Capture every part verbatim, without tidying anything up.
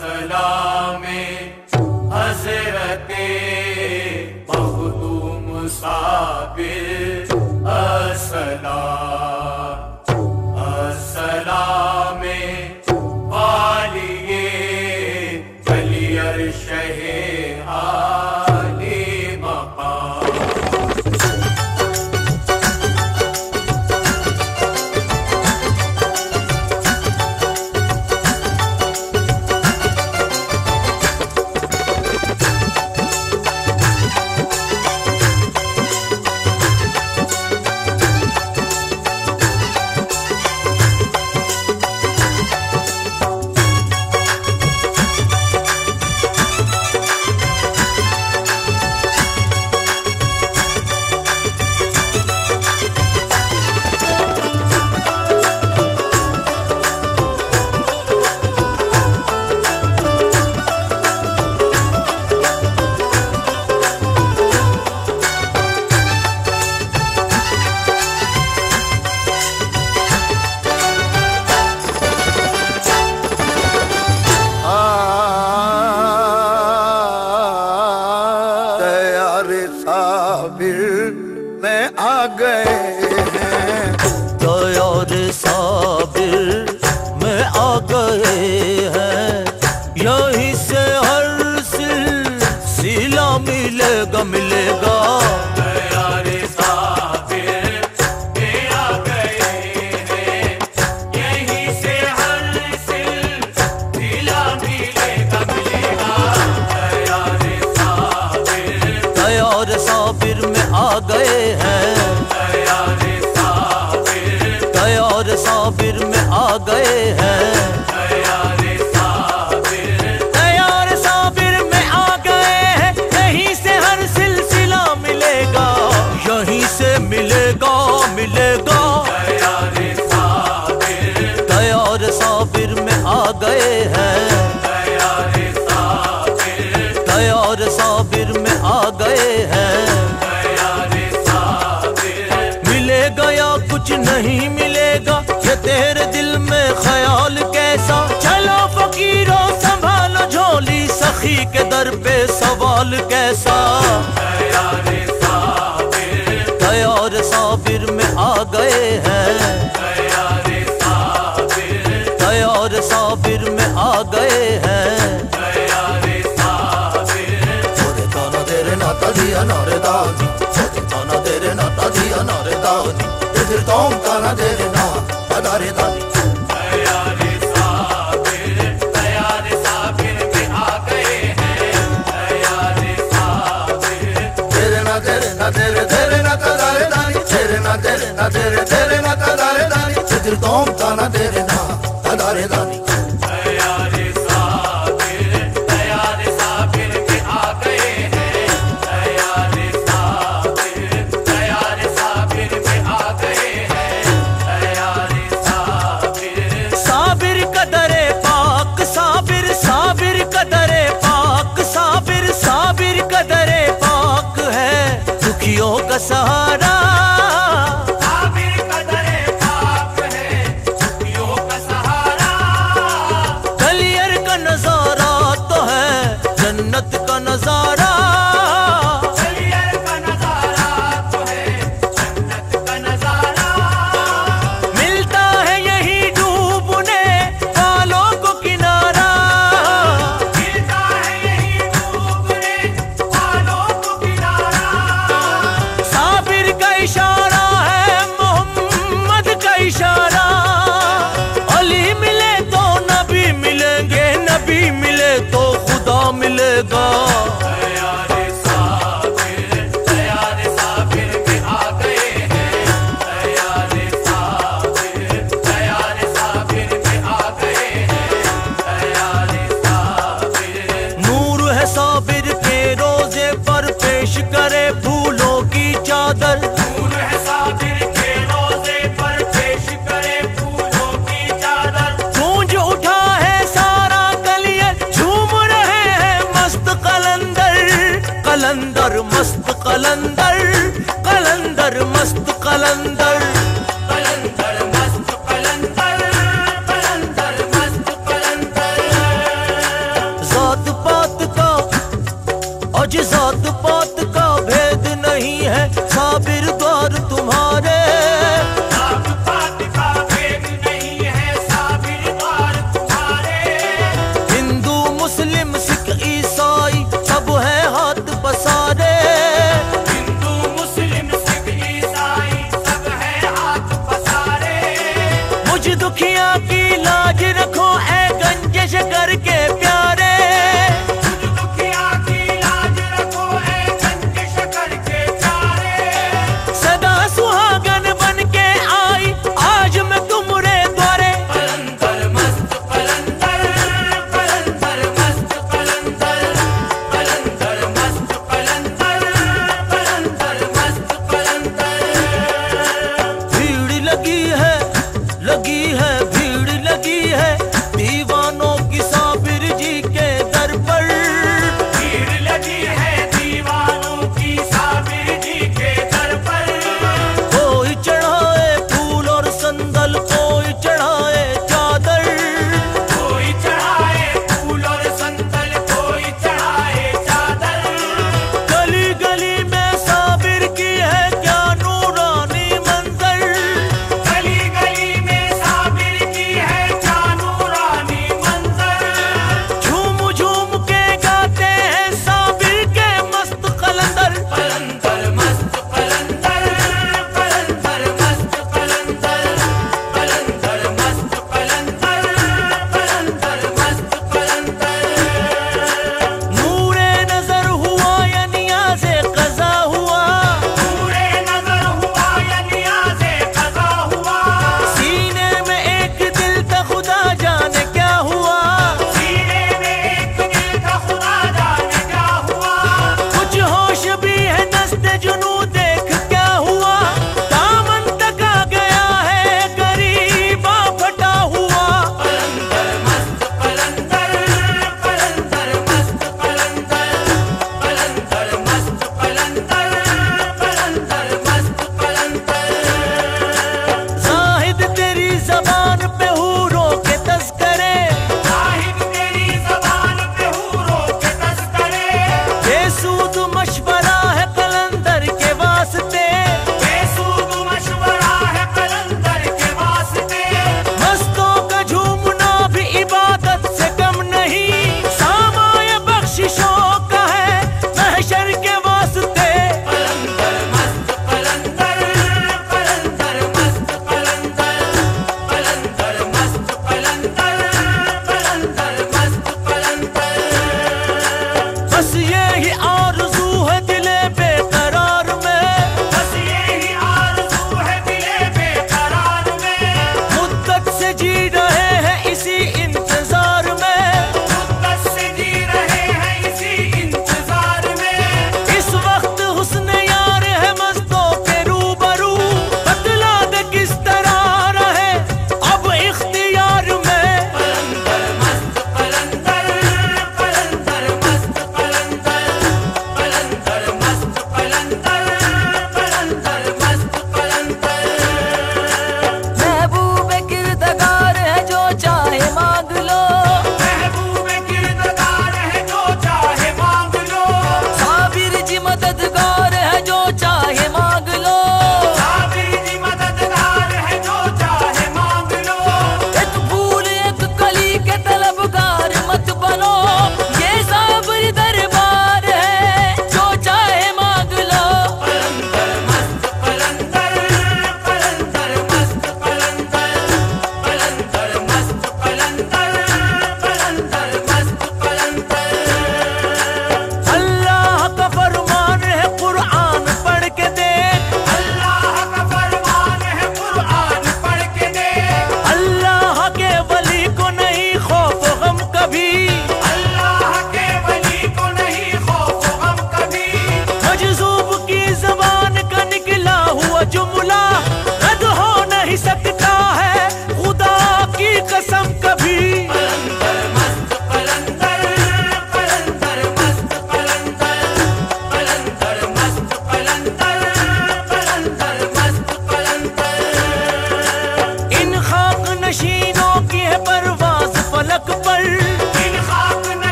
Salameh हजरते Makhdoom Sabir अस्सलाम अस्सलामे वालिये वली अर्शे आले मकाम। में आ गए हैं तैयार साबिर में आ गए हैं, यहीं से हर सिलसिला मिलेगा मिलेगा। तैयार साबिर में आ गए हैं, यहीं से हर सिलसिला मिलेगा मिलेगा। तैयार साबिर तैयार साबिर में आ गए हैं, तैयार साबिर तैयार साबिर में आ गए हैं, तैयार साबिर तैयार साबिर में आ गए हैं, यहीं से हर सिलसिला मिलेगा, यहीं से मिलेगा मिलेगा। तैयार साबिर तैयार साबिर में आ गए हैं, तैयार साबिर तैयार साबिर में आ गए हैं, तैयार साबिर मिलेगा या कुछ नहीं मिलेगा, ये तेरे दिल में ख्याल कैसा। चलो फकीरों संभालो झोली, सखी के दर पे सवाल कैसा। तैयार साबिर तैयार साबिर में आ गए हैं, तैयार साबिर तैयार साबिर में आ गए हैं। तैयार साबिर छोरे ताना तेरे नाता दिया नारे दादी, छोरे ताना तेरे नाता दिया नारे दादी, तेरे तोम ताना तेरे ना अदारे दादी। तैयार साबिर तैयार साबिर में आ गए हैं, तैयार साबिर तेरे ना तेरे ना तेरे तेरे ना अदारे दादी, तेरे ना तेरे ना तेरे तेरे ना अदारे दादी, तेरे तोम ताना तेरे ना अदारे दादी। तैयार साबिर तैयार साबिर में आ गए हैं, तैयार साबिर तैयार साबिर में आ गए हैं, तैयार साबिर साबिर कदरे पाक साबिर साबिर कदरे पाक साबिर साबिर कदरे पाक है, दुखियों का सहारा। साबिर कदरे पाक है, दुखियों का सहारा। गलियर का नजारा तो है जन्नत का नजारा, गलियर का नजारा तो है जन्नत का नजारा। मिलता है यही डूबने वालों को किनारा। मिलता है यही डूबने वालों को किनारा। साबिर का इशारा है मोहम्मद का इशारा, अली मिले तो नबी मिलेंगे, नबी मिले तो खुदा मिलेगा। तैयार साबिर तैयार साबिर में आ गए हैं, तैयार साबिर तैयार साबिर में आ गए हैं, तैयार साबिर नूर है साबिर के रोजे पर पेश करे फूलों की चादर, नूर है साबिर के रोजे पर पेश करे फूलों की चादर। गूंज उठा है सारा कलियर, झूम रहे हैं मस्त कलंदर, कलंदर मस्त कलंदर, कलंदर मस्त कलंदर। कलंदर मस्त कलंदर कलंदर मस्त कलंदर। आज जात पात का भेद नहीं है साबिर द्वार तुम्हारे, जात पात का भेद नहीं है साबिर द्वार तुम्हारे। हिंदू मुस्लिम सिख ईसाई सब है हाथ पसारे, हिंदू मुस्लिम सिख ईसाई सब है हाथ पसारे। मुझ दुखिया की लाज रखो ऐ गंज शकर के प्यारे, मुझ दुखिया की लाज रखो ऐ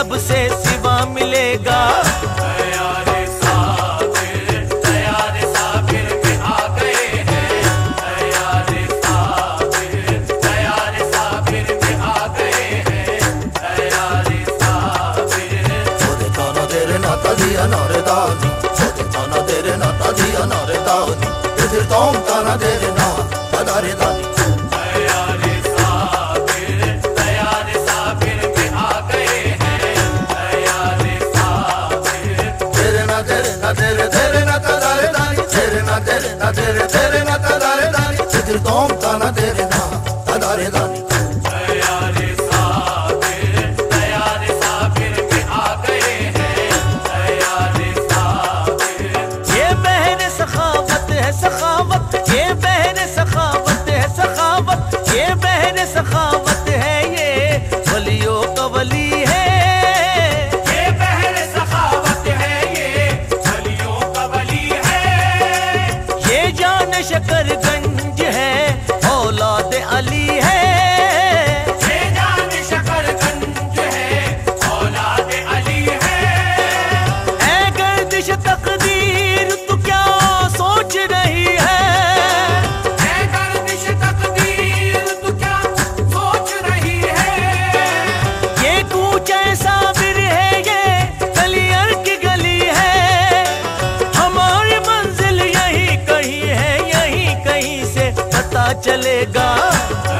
रब से सिवा मिलेगा। तैयारे साबिर तैयारे साबिर में आ गए हैं, तैयारे साबिर तैयारे साबिर में आ गए हैं, तैयारे साबिर। छोटे ताना तेरे नाता दिया नारे दानी, छोटे ताना तेरे नाता दिया नारे दानी, इधर तोम ताना तेरे ना तदारे दानी। तैयारे साबिर तैयारे साबिर में आ गए हैं, तैयारे साबिर। तेरे ना तेरे ना तेरे तेरे ना तदारे दानी, तेरे ना तेरे ना तेरे तेरे ना तदारे दानी, इधर तोम ताना तेरे ना तदारे दानी। तैयारे साबिर तैयारे साबिर में आ गए हैं, तैयारे साबिर। ये बहन सखावत है सखावत, ये बहन सखावत है सखावत, ये बहन सखावत है, ये वलियों का वली है। ये बहन सखावत है, ये वलियों का वली है। ये जान शकरगंज है, औलाद अली है। ये जान शकरगंज है, औलाद अली है। ऐ गर्दिश तकदीर तू क्या सोच रही है? है गर्दिश तकदीर तू क्या सोच रही है? ये कूचे साबिर है, ये गलियां की गली है। हमारी मंजिल यही कहीं है, यही कहीं से पता चलेगा।